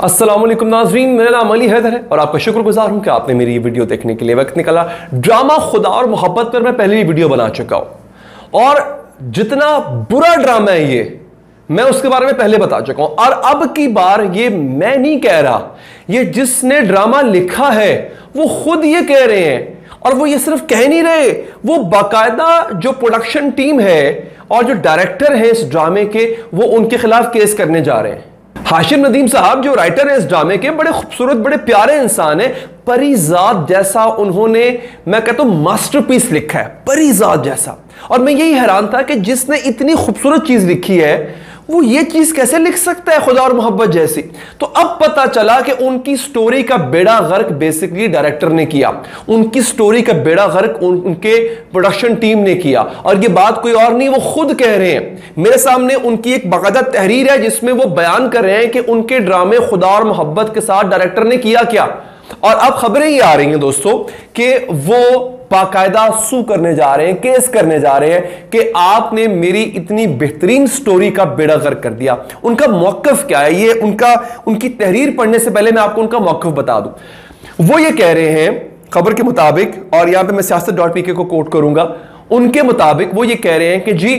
अस्सलाम वालेकुम नाज़रीन, मेरा नाम अली हैदर है और आपका शुक्रगुजार हूं कि आपने मेरी ये वीडियो देखने के लिए वक्त निकाला। ड्रामा खुदा और मोहब्बत पर मैं पहले ही वीडियो बना चुका हूं और जितना बुरा ड्रामा है ये मैं उसके बारे में पहले बता चुका हूं। और अब की बार ये मैं नहीं कह रहा, ये जिसने ड्रामा लिखा है वो खुद ये कह रहे हैं। और वो ये सिर्फ कह नहीं रहे, वो बाकायदा जो प्रोडक्शन टीम है और जो डायरेक्टर है इस ड्रामे के, वो उनके खिलाफ केस करने जा रहे हैं। हाशिम नदीम साहब जो राइटर है इस ड्रामे के, बड़े खूबसूरत बड़े प्यारे इंसान है। परीजाद जैसा उन्होंने, मैं कहता हूं मास्टरपीस लिखा है, परीजाद जैसा। और मैं यही हैरान था कि जिसने इतनी खूबसूरत चीज लिखी है वो ये चीज कैसे लिख सकता है, खुदा और मोहब्बत जैसी। तो अब पता चला कि उनकी स्टोरी का बेड़ा गर्क बेसिकली डायरेक्टर ने किया, उनकी स्टोरी का बेड़ा गर्क उनके प्रोडक्शन टीम ने किया। और ये बात कोई और नहीं, वो खुद कह रहे हैं। मेरे सामने उनकी एक बाकायदा तहरीर है जिसमें वो बयान कर रहे हैं कि उनके ड्रामे खुदा और मोहब्बत के साथ डायरेक्टर ने किया क्या। और अब खबरें ये आ रही हैं दोस्तों कि वो बाकायदा सू करने जा रहे हैं, केस करने जा रहे हैं कि आपने मेरी इतनी बेहतरीन स्टोरी का बेड़ा गर्क कर दिया। उनका मौकफ क्या है, ये उनकी तहरीर पढ़ने से पहले मैं आपको उनका मौकफ बता दूं। वो ये कह रहे हैं खबर के मुताबिक, और यहां पे मैं siyaset.pk को कोट करूंगा, उनके मुताबिक वो ये कह रहे हैं कि जी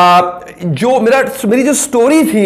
जो मेरी जो स्टोरी थी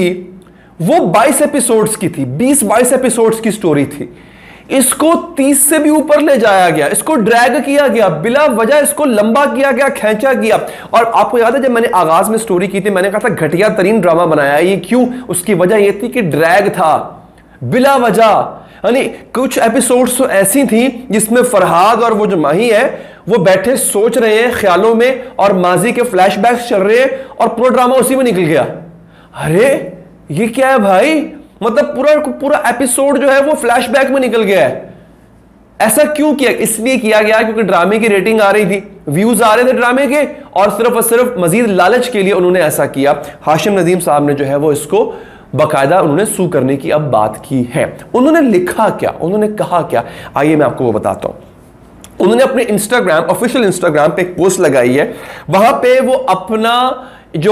वो 22 एपिसोड्स की थी, 20-22 एपिसोड्स की स्टोरी थी। इसको 30 से भी ऊपर ले जाया गया, इसको ड्रैग किया गया, बिला वजह इसको लंबा किया गया, खींचा गया। और आपको याद है जब मैंने आगाज में स्टोरी की थी, मैंने कहा था घटिया तरीन ड्रामा बनाया ये। क्यों? उसकी वजह यह थी कि ड्रैग था बिला वजह। यानी कुछ एपिसोड्स तो ऐसी थी जिसमें फरहाद और वो जो माही है वो बैठे सोच रहे हैं ख्यालों में और माजी के फ्लैशबैक्स चल रहे हैं और पूरा ड्रामा उसी में निकल गया। अरे ये क्या है भाई, मतलब पूरा एपिसोड जो है वो फ्लैशबैक में निकल गया है। ऐसा क्यों किया? इसलिए किया गया क्योंकि ड्रामे की रेटिंग आ रही थी, व्यूज आ रहे थे ड्रामे के, और सिर्फ मजीद लालच के लिए उन्होंने ऐसा किया। हाशिम नदीम साहब ने जो है वो इसको बाकायदा उन्होंने सू करने की अब बात की है। उन्होंने लिखा क्या, उन्होंने कहा क्या, आइए मैं आपको वो बताता हूं। उन्होंने अपने इंस्टाग्राम, ऑफिशियल इंस्टाग्राम पे एक पोस्ट लगाई है। वहां पे वो अपना जो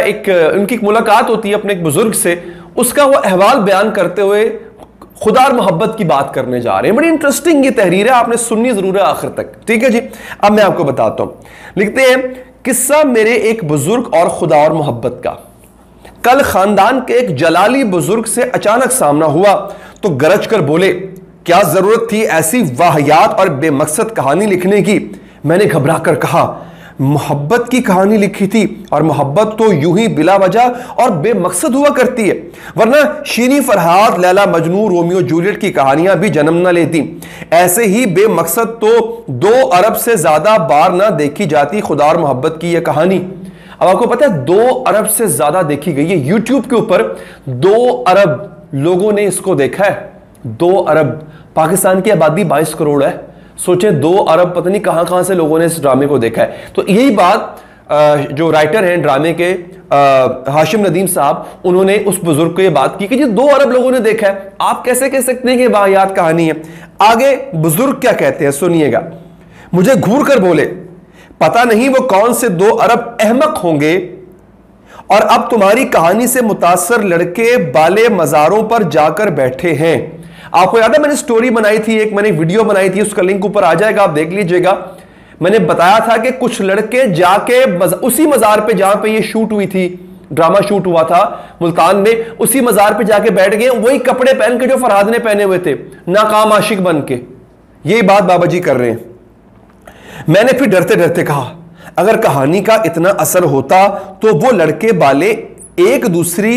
उनकी एक मुलाकात होती है अपने एक बुजुर्ग से, उसका वो अहवाल बयान करते हुए खुदा और मोहब्बत की बात करने जा रहे हैं। बड़ी इंटरेस्टिंग ये तहरीर है, आपने सुननी जरूर है आखिर तक, ठीक है जी। अब मैं आपको बताता हूं, लिखते हैं किस्सा मेरे एक बुजुर्ग और खुदा और मोहब्बत का। कल खानदान के एक जलाली बुजुर्ग से अचानक सामना हुआ तो गरज कर बोले, क्या जरूरत थी ऐसी वाहियात और बेमकसद कहानी लिखने की। मैंने घबरा कर कहा, मोहब्बत की कहानी लिखी थी और मोहब्बत तो यूं ही बिला वजह और बेमकसद हुआ करती है, वरना शीनी फरहाद, लैला मजनू, रोमियो जूलियट की कहानियां भी जन्म न लेती। ऐसे ही बेमकसद तो 2 अरब से ज्यादा बार ना देखी जाती खुदा और मोहब्बत की यह कहानी। अब आपको पता है 2 अरब से ज्यादा देखी गई है यूट्यूब के ऊपर, 2 अरब लोगों ने इसको देखा है। 2 अरब, पाकिस्तान की आबादी 22 करोड़ है, सोचे 2 अरब पता नहीं कहां से लोगों ने इस ड्रामे को देखा है। तो यही बात जो राइटर हैं ड्रामे के हाशिम नदीम साहब, उन्होंने उस बुजुर्ग को ये बात की कि जी 2 अरब लोगों ने देखा है, आप कैसे कह सकते हैं कि वाहियात कहानी है। आगे बुजुर्ग क्या कहते हैं सुनिएगा। मुझे घूर कर बोले, पता नहीं वो कौन से 2 अरब अहमक होंगे और अब तुम्हारी कहानी से मुतासर लड़के बाले मजारों पर जाकर बैठे हैं। आपको याद है मैंने स्टोरी बनाई थी, मैंने वीडियो बनाई थी, उसका लिंक ऊपर आ जाएगा, आप देख लीजिएगा। मैंने बताया था कि कुछ लड़के जाके उसी मजार पे जहां पे ये शूट हुई थी, ड्रामा शूट हुआ था मुल्तान में, उसी मजार पे जाके बैठ गए, वही कपड़े पहन के जो फरहाद ने पहने हुए थे, नाकाम आशिक बन के। यही बात बाबा जी कर रहे हैं। मैंने फिर डरते डरते कहा, अगर कहानी का इतना असर होता तो वो लड़के बाले एक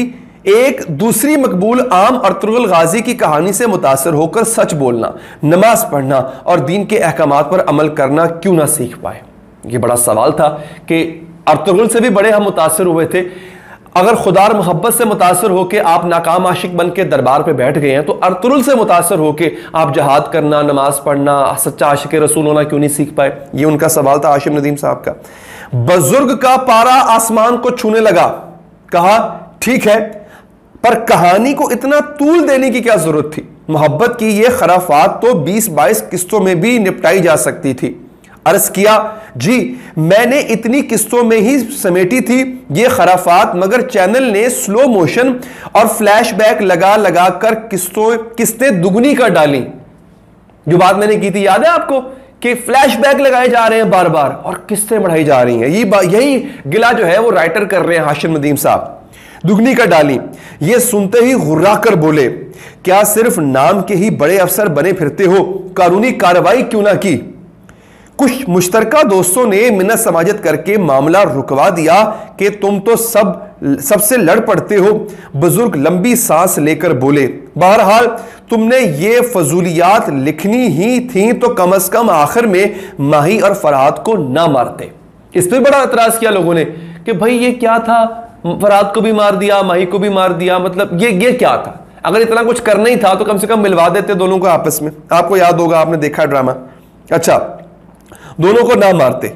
दूसरी मकबूल आम अर्तुगरुल गाजी की कहानी से मुतासर होकर सच बोलना, नमाज पढ़ना और दीन के अहकामात पर अमल करना क्यों ना सीख पाए। ये बड़ा सवाल था कि अर्तुगरुल से भी बड़े हम मुतासर हुए थे। अगर खुदा और मोहब्बत से मुतासर होकर आप नाकाम आशिक बन के दरबार पे बैठ गए हैं, तो अर्तुगरुल से मुतासर होकर आप जहाद करना, नमाज पढ़ना, सच्चा आशिक रसूल होना क्यों नहीं सीख पाए। ये उनका सवाल था हाशिम नदीम साहब का। बुजुर्ग का पारा आसमान को छूने लगा, कहा ठीक है, पर कहानी को इतना तूल देने की क्या जरूरत थी। मोहब्बत की ये खराफात तो 20-22 किस्तों में भी निपटाई जा सकती थी। अर्ज किया, जी मैंने इतनी किस्तों में ही समेटी थी ये खराफात, मगर चैनल ने स्लो मोशन और फ्लैशबैक लगा लगा कर किस्तें दुगनी कर डाली। जो बात मैंने की थी याद है आपको कि फ्लैशबैक लगाए जा रहे हैं बार बार और किस्तें बढ़ाई जा रही हैं। यही गिला जो है वो राइटर कर रहे हैं हाशिम नदीम साहब। दुगनी कर डाली। ये सुनते ही हुर्रा कर बोले, क्या सिर्फ नाम के ही बड़े अफसर बने फिरते हो, कानूनी कार्रवाई क्यों ना की? कुछ मुश्तरका दोस्तों ने मिन्नत समाजत करके मामला रुकवा दिया कि तुम तो सबसे लड़ पड़ते हो। बुजुर्ग लंबी सांस लेकर बोले, बहरहाल तुमने ये फजूलियात लिखनी ही थी तो कम से कम आखिर में माही और फरहाद को ना मारते। इस पर बड़ा एतराज किया लोगों ने कि भाई ये क्या था, फरहाद को भी मार दिया, माही को भी मार दिया, मतलब ये क्या था? अगर इतना कुछ करना ही था तो कम से कम मिलवा देते दोनों को आपस में। आपको याद होगा, आपने देखा ड्रामा। अच्छा, दोनों को ना मारते।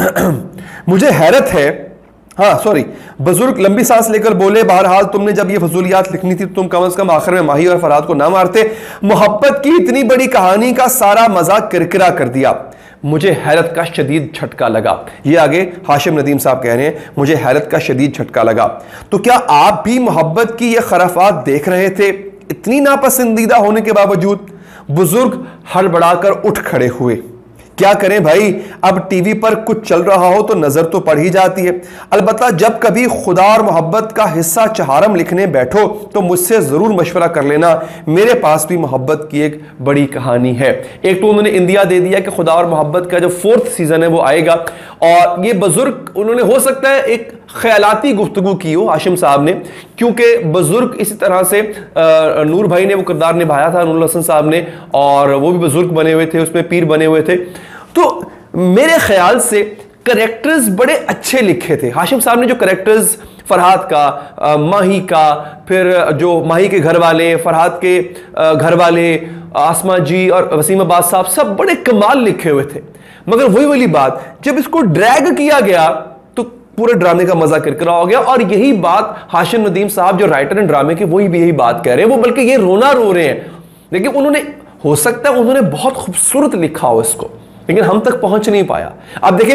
मुझे हैरत है, हाँ सॉरी, बुजुर्ग लंबी सांस लेकर बोले, बहरहाल तुमने जब ये फजूलियात लिखनी थी तुम कम से कम आखिर में माही और फरहाद को ना मारते। मोहब्बत की इतनी बड़ी कहानी का सारा मजाक किरकिरा कर दिया। मुझे हैरत का शदीद झटका लगा। ये आगे हाशिम नदीम साहब कह रहे हैं, मुझे हैरत का शदीद झटका लगा। तो क्या आप भी मोहब्बत की ये खराफात देख रहे थे इतनी नापसंदीदा होने के बावजूद? बुजुर्ग हड़बड़ाकर उठ खड़े हुए। क्या करें भाई, अब टीवी पर कुछ चल रहा हो तो नजर तो पड़ ही जाती है। अलबत्ता जब कभी खुदा और मोहब्बत का हिस्सा चहारम लिखने बैठो तो मुझसे जरूर मशवरा कर लेना, मेरे पास भी मोहब्बत की एक बड़ी कहानी है। एक तो उन्होंने इंदिया दे दिया कि खुदा और मोहब्बत का जो 4th सीजन है वो आएगा, और ये बुजुर्ग उन्होंने हो सकता है एक ख्यालाती गुफ्तगू की हो हाशिम साहब ने, क्योंकि बुजुर्ग इसी तरह से नूर भाई ने वो किरदार निभाया था, नूर हसन साहब ने, और वो भी बुजुर्ग बने हुए थे, उसमें पीर बने हुए थे। तो मेरे ख्याल से करेक्टर्स बड़े अच्छे लिखे थे हाशिम साहब ने। जो करेक्टर्स फरहाद का, माही का, फिर जो माही के घर वाले, फरहाद के घर वाले, आसमा जी और वसीम अब्बास साहब, सब बड़े कमाल लिखे हुए थे। मगर वही वाली बात, जब इसको ड्रैग किया गया तो पूरे ड्रामे का मजा किरकिरा हो गया। और यही बात हाशिम नदीम साहब जो राइटर हैं ड्रामे के, वही भी यही बात कह रहे हैं। वो बल्कि ये रोना रो रहे हैं, लेकिन उन्होंने, हो सकता है उन्होंने बहुत खूबसूरत लिखा हो इसको, लेकिन हम तक पहुंच नहीं पाया। अब देखिए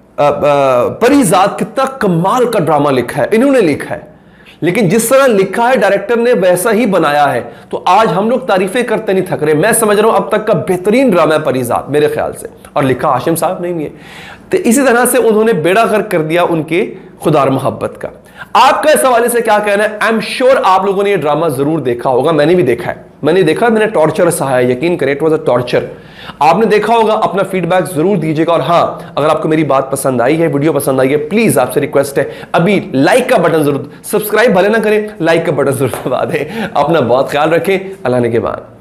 परिजात कितना कमाल का ड्रामा लिखा है, इन्होंने लिखा है, लेकिन जिस तरह लिखा है डायरेक्टर ने वैसा ही बनाया है। तो आज हम लोग तारीफें करते नहीं थक रहे। मैं समझ रहा हूं अब तक का बेहतरीन ड्रामा है परिजात मेरे ख्याल से, और लिखा हाशिम साहब नहीं है। तो इसी तरह से उन्होंने बेड़ा गर्क कर दिया उनके खुदा और मोहब्बत का। आपका इस हवाले से क्या कहना है? आई एम श्योर आप लोगों ने ये ड्रामा जरूर देखा होगा, मैंने भी देखा है। मैंने टॉर्चर सहा है, यकीन करें, इट वाज अ टॉर्चर। आपने देखा होगा, अपना फीडबैक जरूर दीजिएगा। और हाँ, अगर आपको मेरी बात पसंद आई है, वीडियो पसंद आई है, प्लीज आपसे रिक्वेस्ट है, अभी लाइक का बटन जरूर, सब्सक्राइब भले ना करें, लाइक का बटन जरूर दबा दें। अपना बहुत ख्याल रखें। अल्लाह ने के बाद।